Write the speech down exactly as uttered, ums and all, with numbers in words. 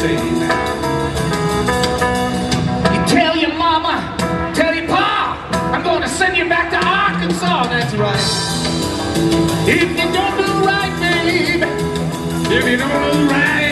say that. You tell your mama, tell your pa, I'm gonna send you back to Arkansas. That's right. If you don't do right, babe, if you don't do right,